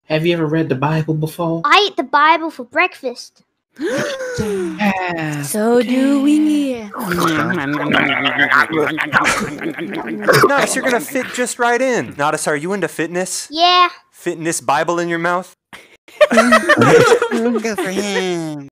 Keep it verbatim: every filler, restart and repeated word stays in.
Have you ever read the Bible before? I eat the Bible for breakfast. Yeah. So do we. Nice, you're gonna fit just right in. Nadas, are you into fitness? Yeah. Fitting this Bible in your mouth? Good for him.